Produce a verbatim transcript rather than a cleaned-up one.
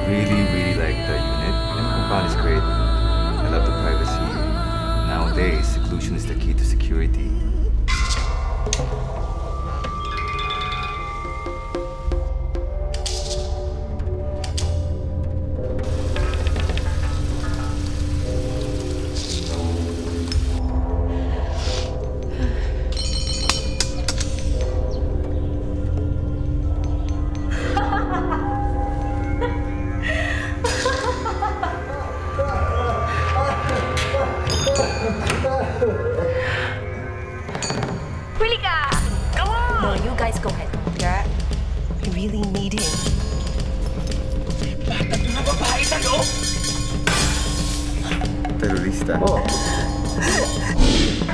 really, really like the unit. And the compound is great. I love the privacy. Nowadays, seclusion is the key to security. Terorista. Oh.